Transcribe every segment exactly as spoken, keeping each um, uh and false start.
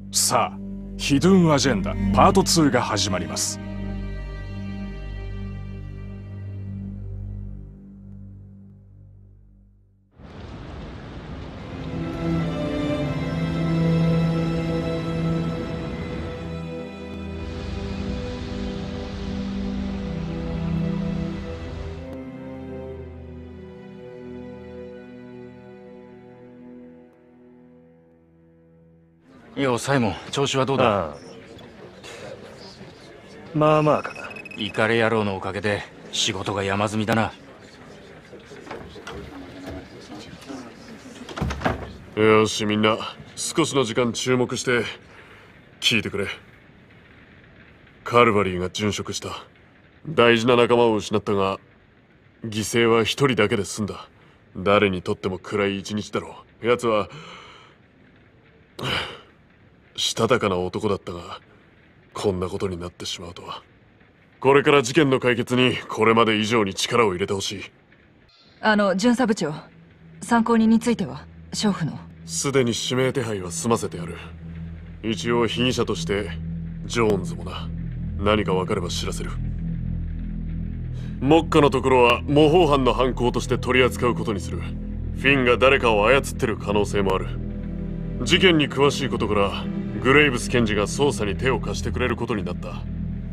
さあ、ヒドゥンアジェンダパートツーが始まります。 ようサイモン、調子はどうだ？ああ、 まあまあかな。 イカレ野郎のおかげで仕事が山積みだな。 よし、みんな少しの時間注目して聞いてくれ。カルバリーが殉職した。大事な仲間を失ったが、犠牲は一人だけで済んだ。誰にとっても暗い一日だろう。奴はしたたかな男だったが、こんなことになってしまうとは。これから事件の解決にこれまで以上に力を入れてほしい。 あの巡査部長、参考人については娼婦のすでに指名手配は済ませてある。一応被疑者としてジョーンズもな。何か分かれば知らせる。目下のところは模倣犯の犯行として取り扱うことにする。フィンが誰かを操ってる可能性もある。事件に詳しいことからグレイブス検事が捜査に手を貸してくれることになった。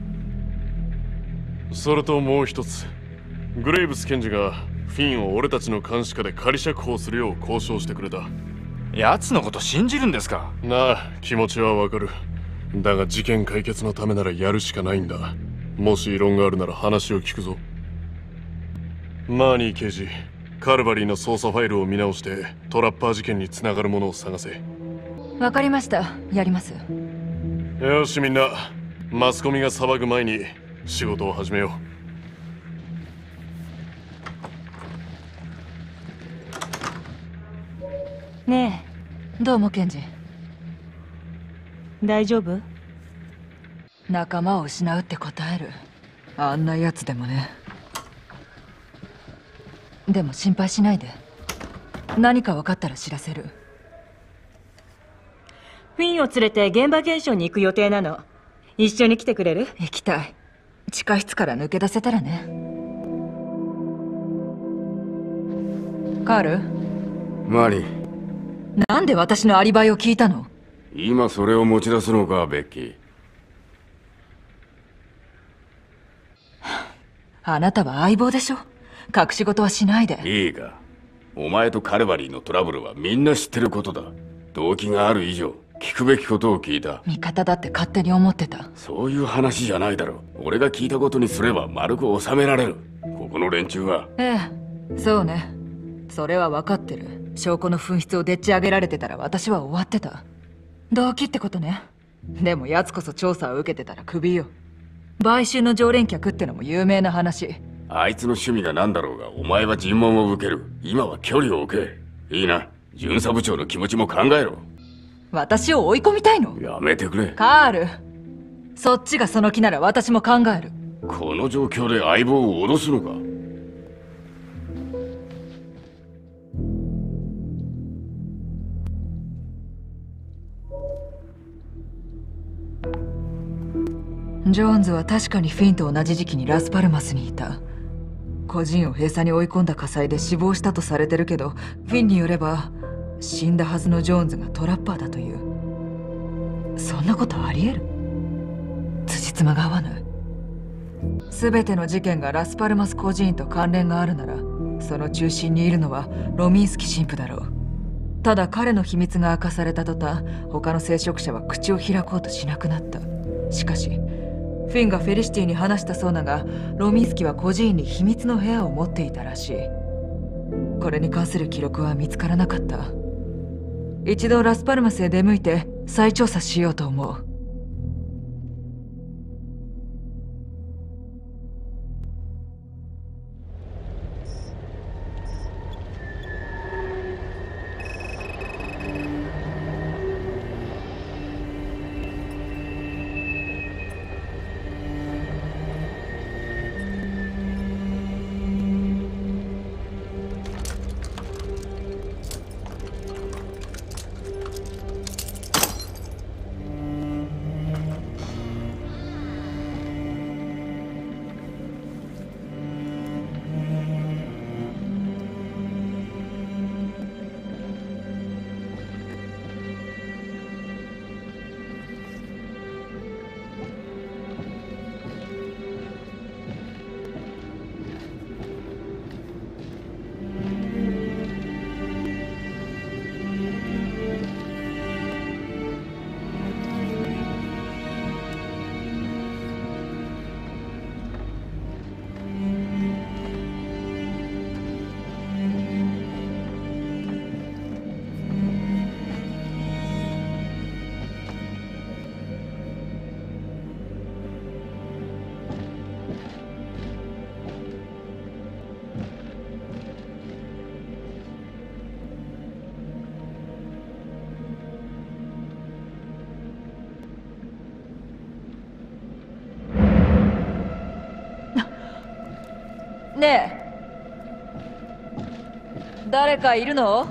それともう一つ、グレイブス検事がフィンを俺たちの監視下で仮釈放するよう交渉してくれた。 奴のこと信じるんですか？ なあ、気持ちはわかる。だが事件解決のためならやるしかないんだ。もし異論があるなら話を聞くぞ。マーニー刑事、カルバリーの捜査ファイルを見直してトラッパー事件につながるものを探せ。 わかりました。やります。 よし、みんなマスコミが騒ぐ前に仕事を始めよう。ねえ、どうも検事。 大丈夫？ 仲間を失うって答える。あんなやつでもね。でも心配しないで。何か分かったら知らせる。 フィンを連れて現場検証に行く予定なの。一緒に来てくれる？ 行きたい。地下室から抜け出せたらね。カール？ マリー。 なんで私のアリバイを聞いたの？ 今それを持ち出すのか、ベッキー。 あなたは相棒でしょ。隠し事はしないで。 いいか、お前とカルバリーのトラブルはみんな知ってることだ。動機がある以上聞くべきことを聞いた。 味方だって勝手に思ってた。 そういう話じゃないだろう。俺が聞いたことにすれば丸く収められる。ここの連中は。 ええ、そうね。それは分かってる。証拠の紛失をでっち上げられてたら私は終わってた。動機ってことね。でも奴こそ調査を受けてたらクビよ。買収の常連客ってのも有名な話。 あいつの趣味が何だろうが、お前は尋問を受ける。今は距離を置け。いいな。巡査部長の気持ちも考えろ。 私を追い込みたいの？ やめてくれ。 カール、そっちがその気なら私も考える。 この状況で相棒を脅すのか？ ジョーンズは確かにフィンと同じ時期にラスパルマスにいた。個人を閉鎖に追い込んだ火災で死亡したとされてるけど、フィンによれば死んだはずのジョーンズがトラッパーだという。そんなことありえる？辻褄が合わない。全ての事件がラスパルマス孤児院と関連があるなら、その中心にいるのはロミンスキ神父だろう。ただ彼の秘密が明かされた途端、他の聖職者は口を開こうとしなくなった。しかしフィンがフェリシティに話したそうだが、ロミンスキは孤児院に秘密の部屋を持っていたらしい。これに関する記録は見つからなかった。一度ラスパルマスへ出向いて再調査しようと思う。 ねえ、誰かいるの？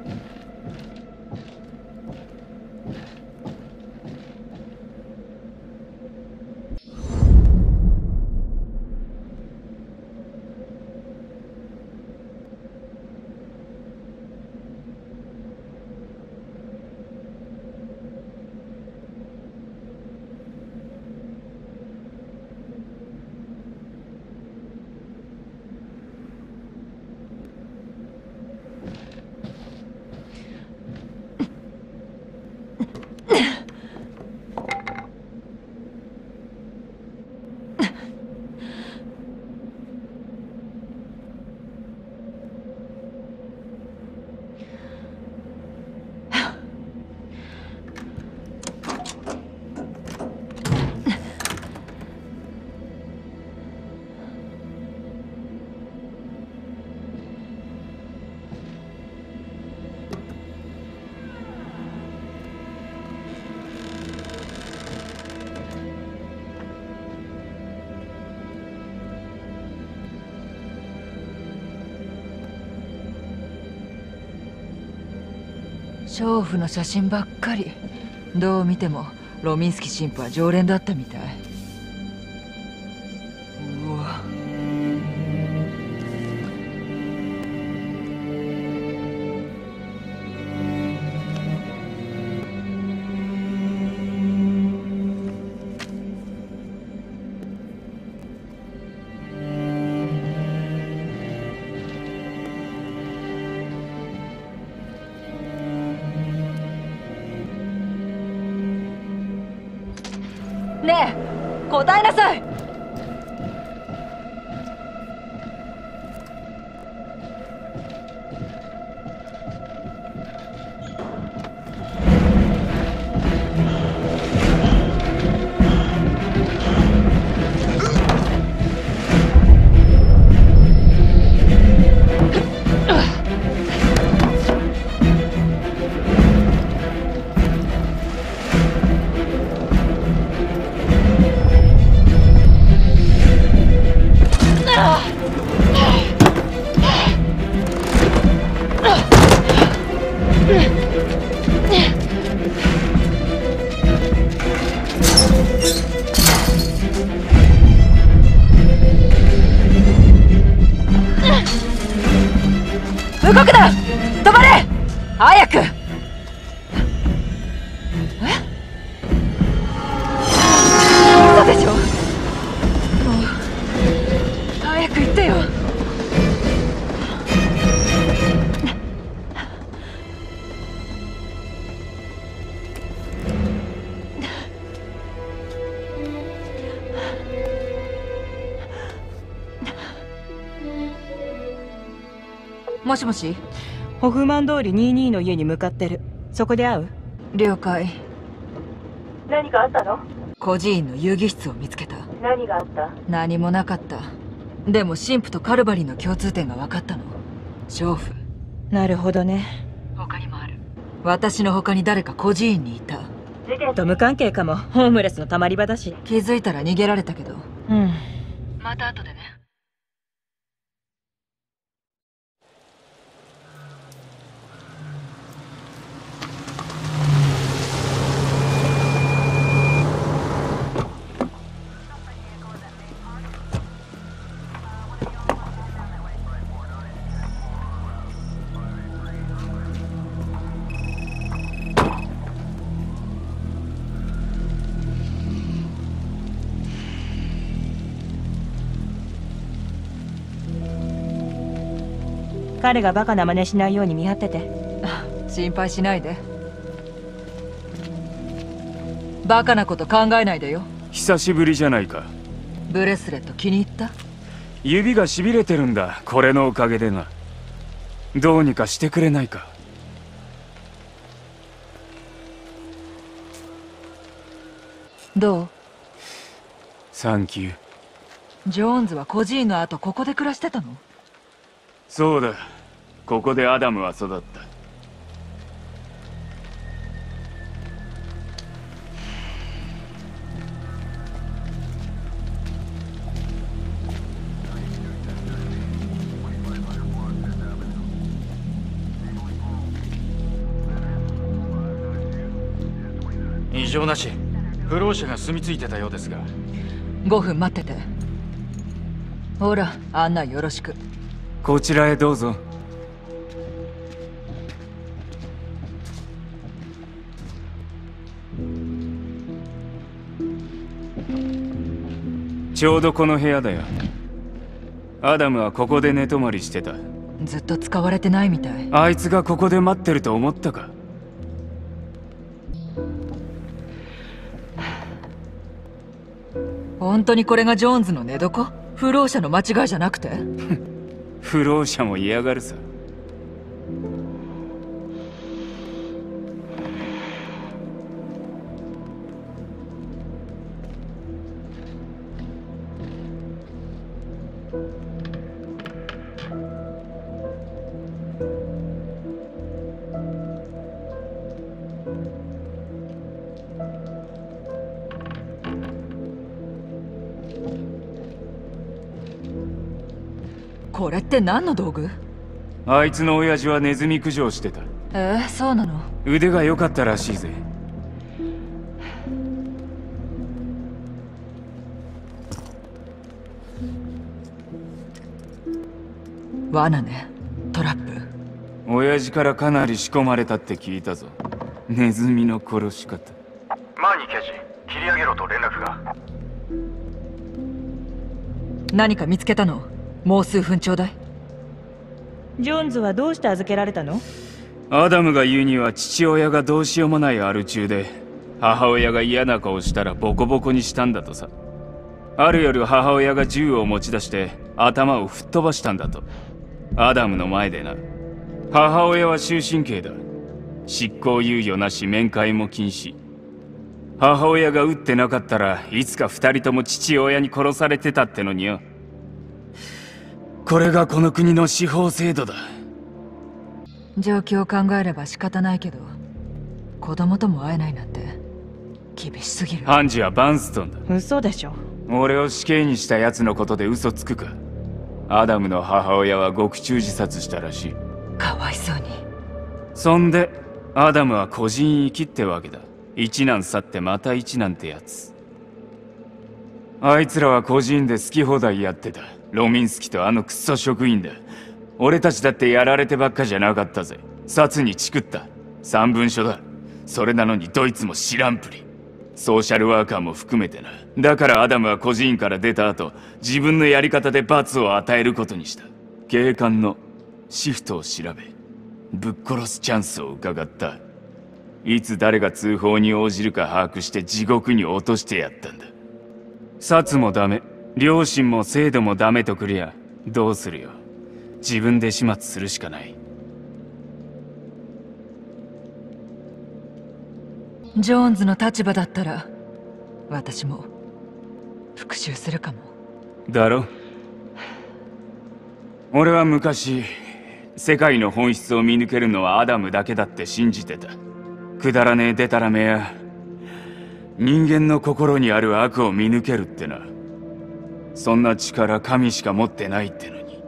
娼婦の写真ばっかり。どう見てもロミンスキ神父は常連だったみたい。うわ。ねえ、答えなさい。動くな！止まれ！早く！え？嘘でしょ？もう早く行ってよ。もしもし。 ホフマン通りにじゅうにの家に向かってる。そこで会う？ 了解。 何かあったの？ 孤児院の遊戯室を見つけた。 何があった？ 何もなかった。でも神父とカルバリーの共通点が分かったの。娼婦。 なるほどね。 他にもある。私の他に誰か孤児院にいた。 事件と無関係かも。ホームレスのたまり場だし。 気づいたら逃げられたけど。 うん。 また後でね。 彼がバカな真似しないように見張ってて。 心配しないで。バカなこと考えないでよ。 久しぶりじゃないか。 ブレスレット気に入った？ 指がしびれてるんだ、これのおかげでな。どうにかしてくれないか。 どう？ サンキュー。 ジョーンズは孤児院の後ここで暮らしてたの？ そうだ、ここでアダムは育った。 異常なし。不老者が住み着いてたようですが。 ごふん待ってて。ほら、案内よろしく。 こちらへどうぞ。ちょうどこの部屋だよ。アダムはここで寝泊まりしてた。 ずっと使われてないみたい。 あいつがここで待ってると思ったか。 本当にこれがジョーンズの寝床？不老者の間違いじゃなくて？ 不老者も嫌がるさ。 これって何の道具？ あいつの親父はネズミ駆除をしてた。 えー、そうなの？ 腕が良かったらしいぜ。 罠ね。トラップ。 親父からかなり仕込まれたって聞いたぞ。ネズミの殺し方。 マーニー刑事、切り上げろと連絡が。 何か見つけたの？もう数分ちょうだい。 ジョーンズはどうして預けられたの？ アダムが言うには父親がどうしようもないアル中で、母親が嫌な顔したらボコボコにしたんだとさ。ある夜母親が銃を持ち出して頭を吹っ飛ばしたんだと。アダムの前でな。母親は終身刑だ。執行猶予なし、面会も禁止。母親が撃ってなかったらいつか二人とも父親に殺されてたってのによ。これがこの国の司法制度だ。 状況を考えれば仕方ないけど、子供とも会えないなんて厳しすぎる。 判事はバンストンだ。 嘘でしょ。 俺を死刑にした奴のことで嘘つくか。アダムの母親は獄中自殺したらしい。 かわいそうに。 そんでアダムは孤児院生きってわけだ。一難去ってまた一難ってやつ。あいつらは孤児院で好き放題やってた。ロミンスキとあのクソ職員だ。俺たちだってやられてばっかじゃなかったぜ。殺にチクった。三文書だ。それなのにドイツも知らんぷり。ソーシャルワーカーも含めてな。だからアダムは孤児院から出た後、自分のやり方で罰を与えることにした。警官のシフトを調べ、ぶっ殺すチャンスを伺った。いつ誰が通報に応じるか把握して地獄に落としてやったんだ。殺もダメ、良心も制度もダメとくりゃどうするよ。自分で始末するしかない。 ジョーンズの立場だったら私も復讐するかも。 だろ。俺は昔世界の本質を見抜けるのはアダムだけだって信じてた。くだらねえデタラメや人間の心にある悪を見抜けるってな。そんな力神しか持ってないってのに。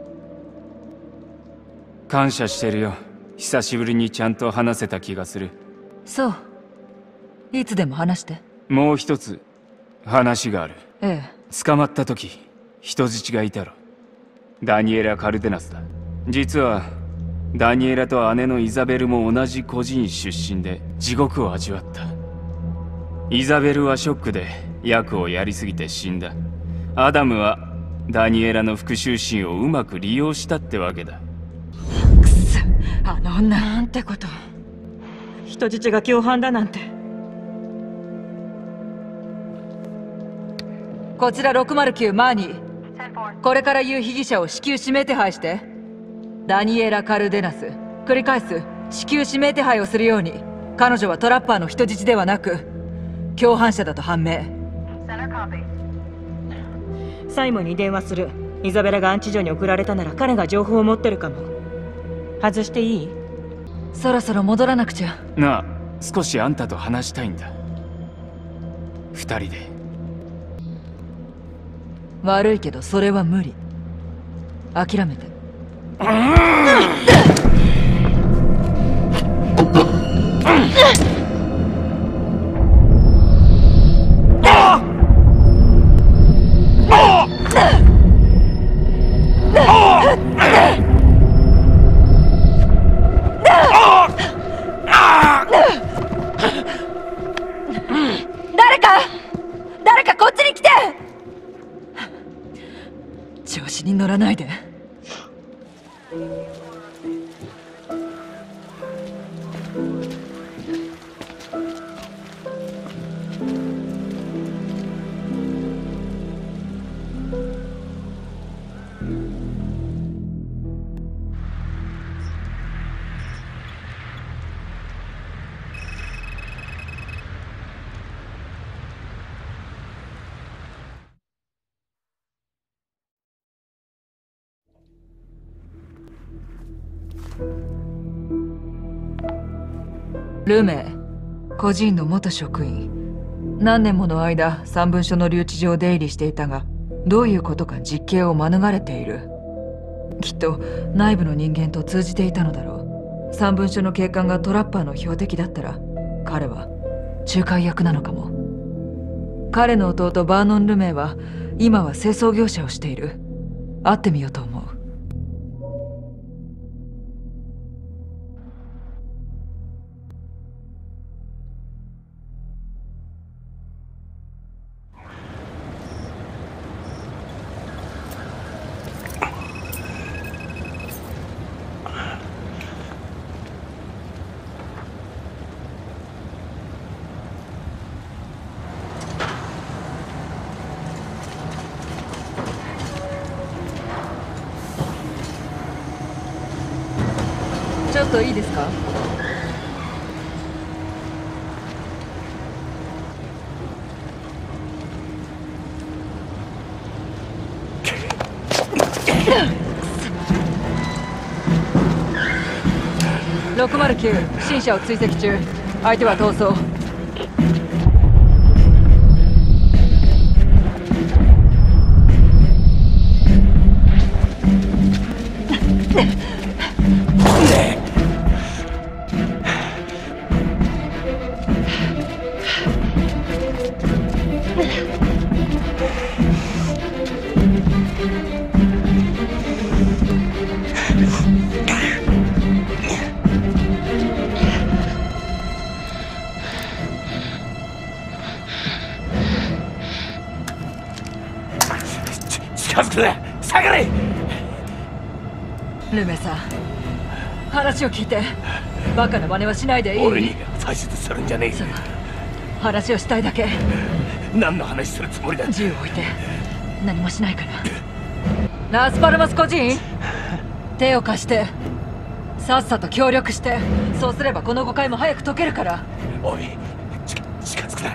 感謝してるよ。久しぶりにちゃんと話せた気がする。 そう。いつでも話して。 もう一つ話がある。 ええ。 捕まった時人質がいたろ。ダニエラ・カルデナスだ。実はダニエラと姉のイザベルも同じ孤児院出身で地獄を味わった。イザベルはショックで役をやりすぎて死んだ。アダムはダニエラの復讐心をうまく利用したってわけだ。 くそ、あの女。 なんてこと。人質が共犯だなんて。 こちらろくまるきゅうマーニー。これから言う被疑者を至急指名手配して。ダニエラ・カルデナス。繰り返す。至急指名手配をするように。彼女はトラッパーの人質ではなく共犯者だと判明。 サイモンに電話する。イザベラが安置所に送られたなら彼が情報を持ってるかも。外していい？ そろそろ戻らなくちゃ。 なあ、少しあんたと話したいんだ。二人で。 悪いけどそれは無理。諦めて。 誰か誰かこっちに来て。調子に乗らないで。ルメイ、孤児院の元職員。何年もの間三文書の留置場を出入りしていたが、どういうことか実刑を免れている。きっと内部の人間と通じていたのだろう。三文書の警官がトラッパーの標的だったら、彼は仲介役なのかも。彼の弟バーノン・ルメイは今は清掃業者をしている。会ってみようと思う。ちょっといいですか？ろくまるきゅう、不審者を追跡中。相手は逃走。 近づくな、下がれ。 ルメさん、話を聞いて。バカな真似はしないでいい。 俺に指図するんじゃねえ。 話をしたいだけ。 何の話するつもりだ。 銃を置いて何もしないから。ラスパルマス孤児院、手を貸して、さっさと協力して。そうすればこの誤解も早く解けるから。 おい、近づくな。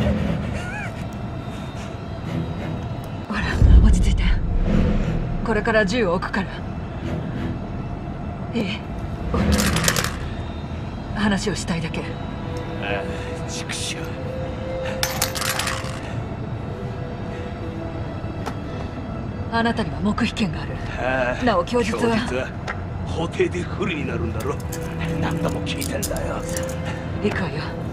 ほら、落ち着いて。これから銃を置くから。いい、話をしたいだけ。 ああ、畜生。 あなたには黙秘権がある。 ああ、 なお供述は供述は法廷で不利になるんだろ。何度も聞いてんだよ。 行くわよ。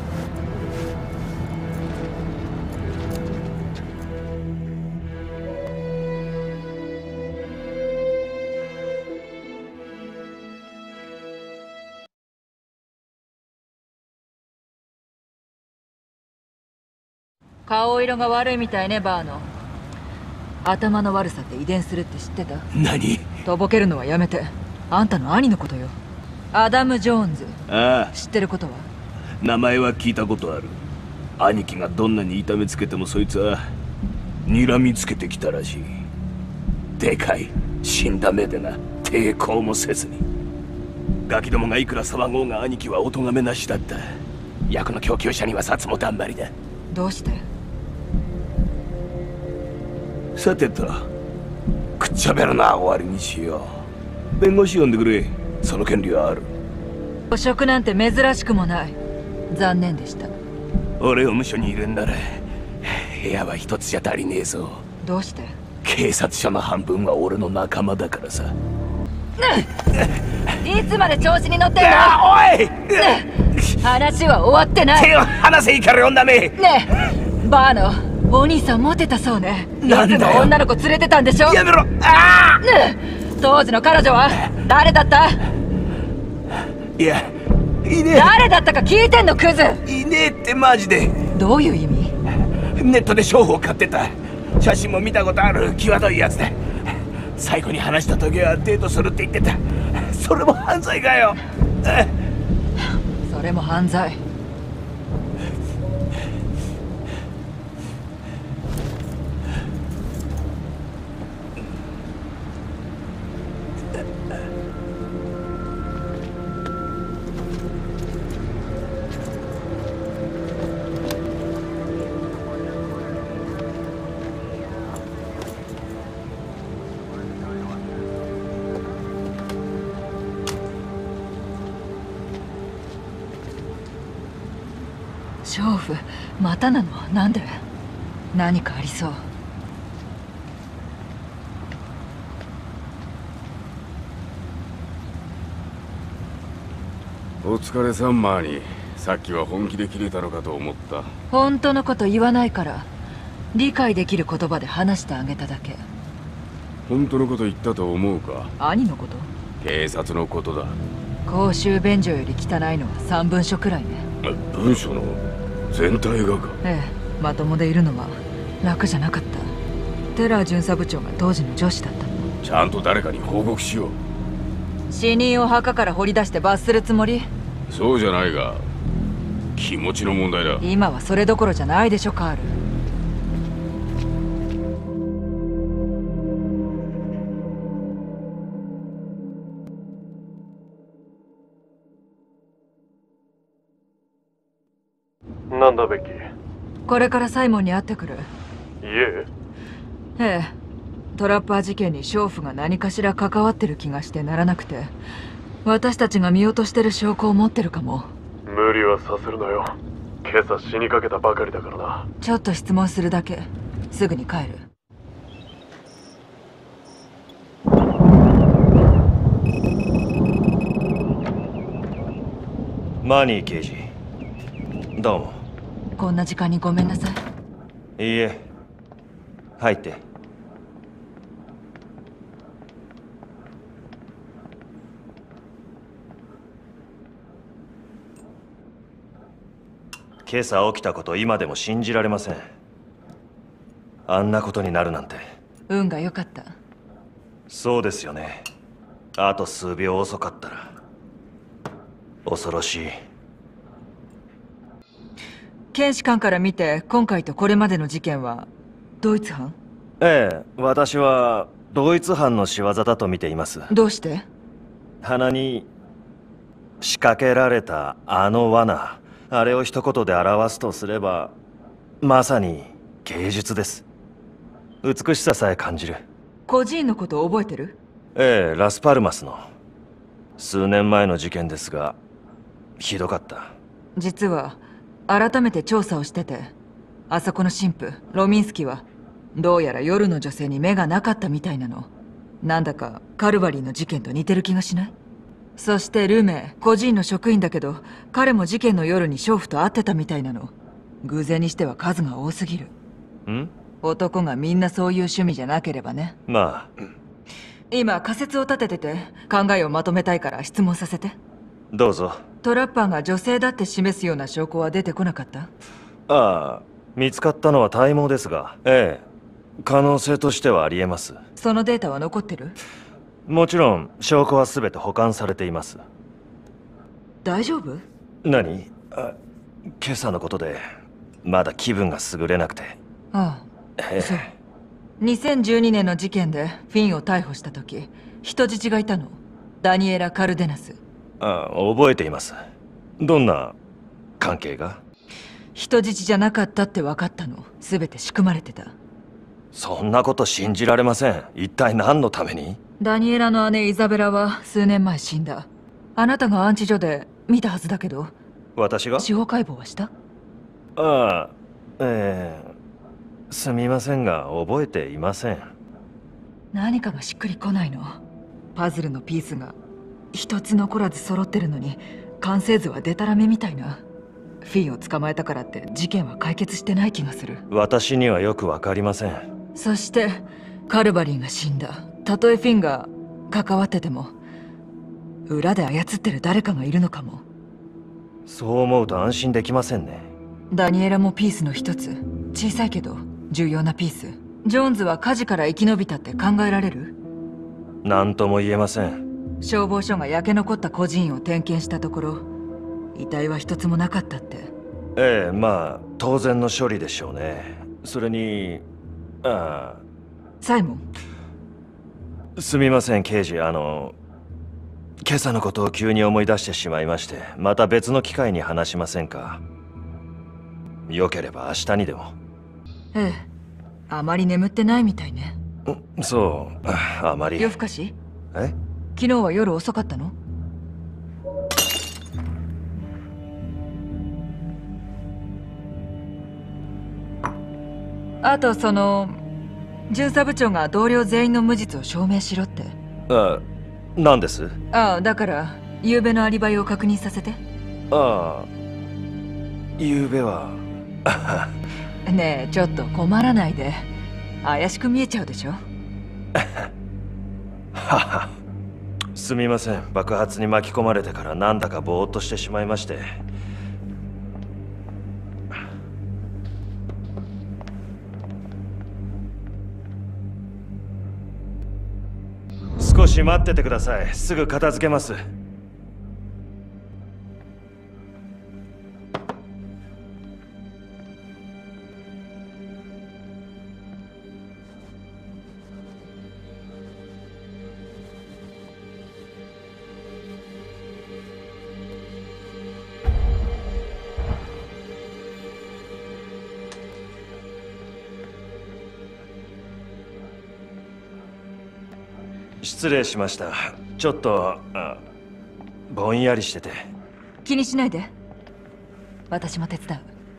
顔色が悪いみたいね、バーノン。頭の悪さって遺伝するって知ってた？ 何？ とぼけるのはやめて。あんたの兄のことよ。アダム・ジョーンズ。 ああ、 知ってることは？ 名前は聞いたことある。兄貴がどんなに痛めつけてもそいつは睨みつけてきたらしい。でかい死んだ目でな、抵抗もせずに。ガキどもがいくら騒ごうが兄貴はお咎めなしだった。役の供給者には札もだんまりだ。 どうして？ さてと、くっちゃべるな、終わりにしよう。弁護士呼んでくれ。その権利はある。 汚職なんて珍しくもない。残念でした。 俺を無所に入れんなら部屋は一つじゃ足りねえぞ。 どうして？ 警察署の半分は俺の仲間だからさ。 いつまで調子に乗ってんの？ おい！ 話は終わってない。 手を離せ、いかれ女め。 ねえ、バーノ、お兄さんモテたそうね。 なんだよ。 いつも女の子連れてたんでしょ？ やめろ。ああ！ ねえ、当時の彼女は誰だった？ いや、いねえ。 誰だったか聞いてんの、クズ。 いねえってマジで。 どういう意味？ ネットで娼婦を買ってた。写真も見たことある際どいやつで、最後に話した時はデートするって言ってた。それも犯罪かよ。 それも犯罪。娼婦またなの？なんで？何かありそう。 お疲れさんマーニー。さっきは本気で切れたのかと思った。 本当のこと言わないから理解できる言葉で話してあげただけ。 本当のこと言ったと思うか？ 兄のこと？ 警察のことだ。 公衆便所より汚いのは三文書くらいね。 文書の全体がか？ ええ、まともでいるのは楽じゃなかった。テラー巡査部長が当時の上司だったの。 ちゃんと誰かに報告しよう。 死人を墓から掘り出して罰するつもり？ そうじゃないが、気持ちの問題だ。 今はそれどころじゃないでしょカール。 なんだベッキー。 これからサイモンに会ってくる。 いえ。 ええ、トラッパー事件に娼婦が何かしら関わってる気がしてならなくて、私たちが見落としてる証拠を持ってるかも。 無理はさせるなよ。今朝死にかけたばかりだからな。 ちょっと質問するだけ。すぐに帰る。 マニー刑事、どうも。 こんな時間にごめんなさい。 いいえ、入って。今朝起きたこと今でも信じられません。あんなことになるなんて。 運が良かった。 そうですよね。あと数秒遅かったら。恐ろしい。 検視官から見て今回とこれまでの事件は同一犯？ ええ、私は同一犯の仕業だと見ています。 どうして？ 鼻に仕掛けられたあの罠、あれを一言で表すとすればまさに芸術です。美しささえ感じる。 孤児院のことを覚えてる？ ええ、ラスパルマスの数年前の事件ですがひどかった。 実は改めて調査をしてて、あそこの神父ロミンスキはどうやら夜の女性に目がなかったみたいなの。なんだかカルバリーの事件と似てる気がしない？そしてルメ、孤児院の職員だけど彼も事件の夜に娼婦と会ってたみたいなの。偶然にしては数が多すぎる。 ん？ 男がみんなそういう趣味じゃなければね。 まあ今仮説を立ててて考えをまとめたいから質問させて。 どうぞ。 トラッパーが女性だって示すような証拠は出てこなかった？ ああ、見つかったのは体毛ですが、ええ、可能性としてはありえます。 そのデータは残ってる？ もちろん証拠は全て保管されています。 大丈夫？ 何？あ、今朝のことでまだ気分が優れなくて。 ああ、 ええ、 そう。にせんじゅうにねんの事件でフィンを逮捕した時、人質がいたの。ダニエラ・カルデナス。 ああ、覚えています。どんな関係が？ 人質じゃなかったって分かったの。全て仕組まれてた。 そんなこと信じられません。一体何のために？ ダニエラの姉イザベラは数年前死んだ。あなたが安置所で見たはずだけど。 私が？ 司法解剖はした？ ああ、ええ、すみませんが覚えていません。 何かがしっくりこないの。パズルのピースが一つ残らず揃ってるのに完成図はデタラメみたいな。フィンを捕まえたからって事件は解決してない気がする。 私にはよくわかりません。 そしてカルバリンが死んだ。たとえフィンが関わってても裏で操ってる誰かがいるのかも。 そう思うと安心できませんね。 ダニエラもピースの一つ。 小さいけど重要なピース。ジョーンズは火事から生き延びたって考えられる？ 何とも言えません。 消防署が焼け残った孤児院を点検したところ、遺体は一つもなかったって。 ええ、まあ当然の処理でしょうね。それにああサイモン、 すみません刑事、あの今朝のことを急に思い出してしまいまして、また別の機会に話しませんか？よければ明日にでも。 ええ、あまり眠ってないみたいね。 そう、あまり。 夜更かし？ え？ 昨日は夜遅かったの？あとその巡査部長が同僚全員の無実を証明しろって。 あ、何です？ ああ、だから昨べのアリバイを確認させて。 ああ、昨べはねえ、ちょっと困らないで。怪しく見えちゃうでしょ。 ははすみません、爆発に巻き込まれてからなんだかぼーっとしてしまいまして。少し待っててください。すぐ片付けます。失礼しました。ちょっとあぼんやりしてて。 気にしないで。私も手伝う。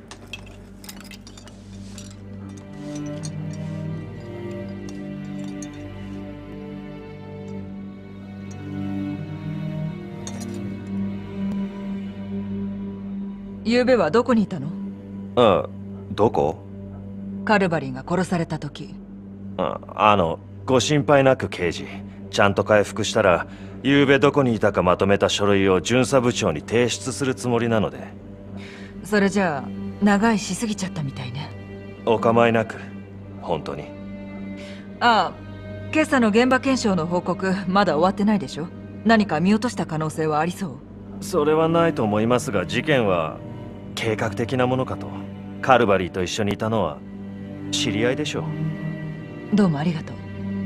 昨べはどこにいたの？ あ、どこ？ カルバリーが殺された時。 あ、あのご心配なく刑事。ちゃんと回復したら、昨べどこにいたかまとめた書類を巡査部長に提出するつもりなので。 それじゃあ長居しすぎちゃったみたいね。 お構いなく、本当に。 ああ、今朝の現場検証の報告まだ終わってないでしょ？何か見落とした可能性はありそう？ それはないと思いますが、事件は計画的なものかと。カルバリーと一緒にいたのは知り合いでしょう。 どうもありがとう。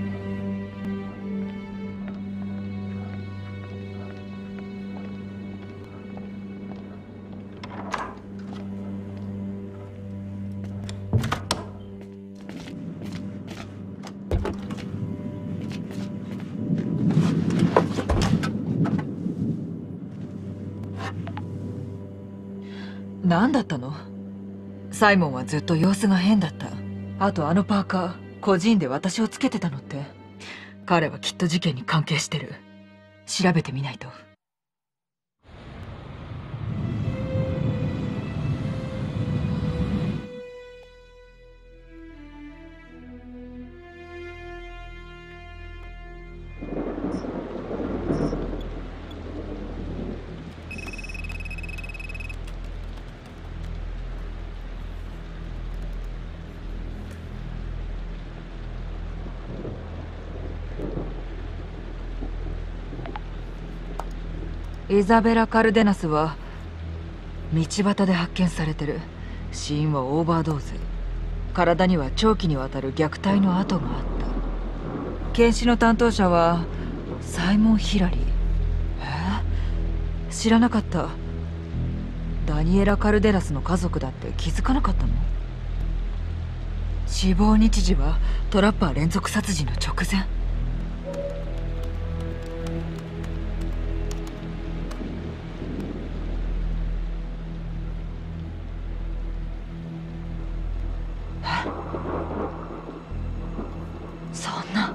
何だったの？サイモンはずっと様子が変だった。あとあのパーカー、個人で私をつけてたのって。彼はきっと事件に関係してる。調べてみないと。イザベラ・カルデナスは道端で発見されてる。死因はオーバードーズ。体には長期にわたる虐待の跡があった。検視の担当者はサイモン・ヒラリー。えー、知らなかった。ダニエラ・カルデナスの家族だって気づかなかったの？死亡日時はトラッパー連続殺人の直前。そんな。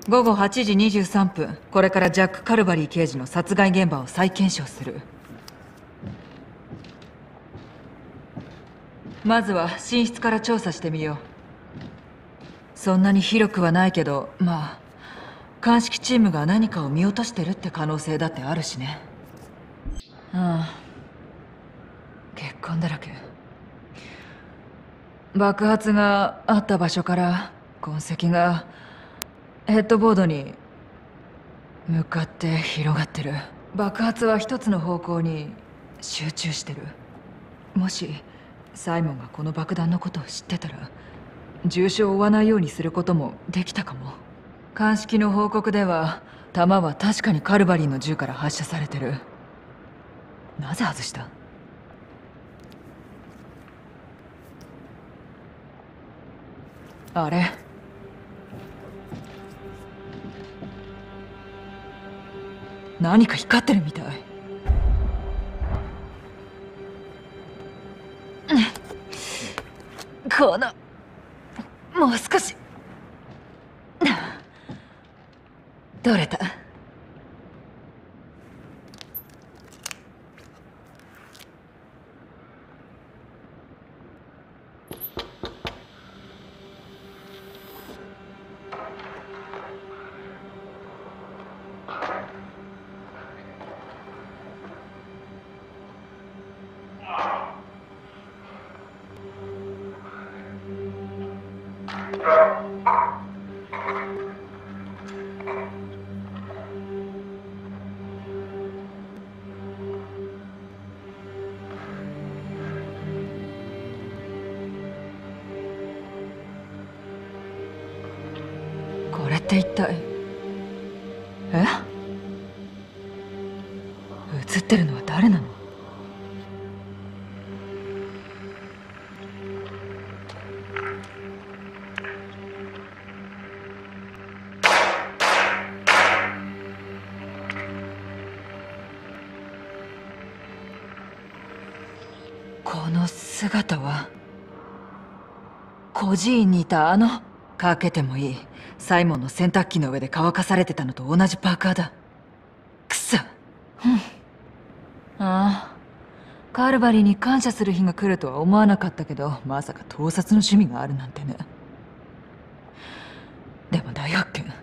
ごごはちじにじゅうさんぷん、これからジャック・カルバリー刑事の殺害現場を再検証する。まずは寝室から調査してみよう。そんなに広くはないけど、まあ鑑識チームが何かを見落としてるって可能性だってあるしね。ああ、血痕だらけ。爆発があった場所から痕跡がヘッドボードに向かって広がってる。爆発は一つの方向に集中してる。もしサイモンがこの爆弾のことを知ってたら重傷を負わないようにすることもできたかも。鑑識の報告では弾は確かにカルバリーの銃から発射されてる。なぜ外した？あれ、何か光ってるみたい。このもう少し取れた。これって一体、え？映ってるのは誰なの？この姿は孤児院にいたあの、かけてもいいサイモンの洗濯機の上で乾かされてたのと同じパーカーだ。くそ、うん、ああ、カルバリーに感謝する日が来るとは思わなかったけど、まさか盗撮の趣味があるなんてね。でも大発見。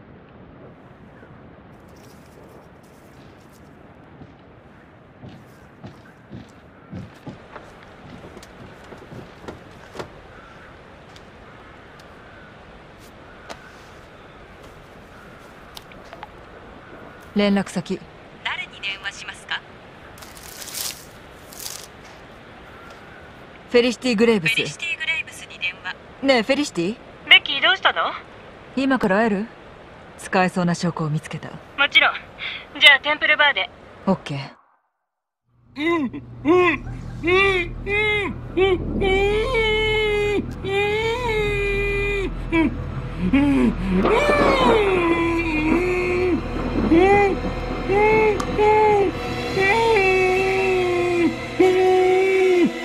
連絡先。 誰に電話しますか？ フェリシティ・グレイブス。 フェリシティ・グレイブスに電話。 ねえフェリシティ。 ベッキーどうしたの？ 今から会える？使えそうな証拠を見つけた。 もちろん。じゃあテンプルバーで。 オッケー。 うんうんうんうんうん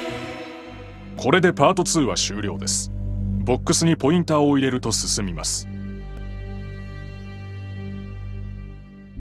これでパートツーは終了です。ボックスにポインターを入れると進みます。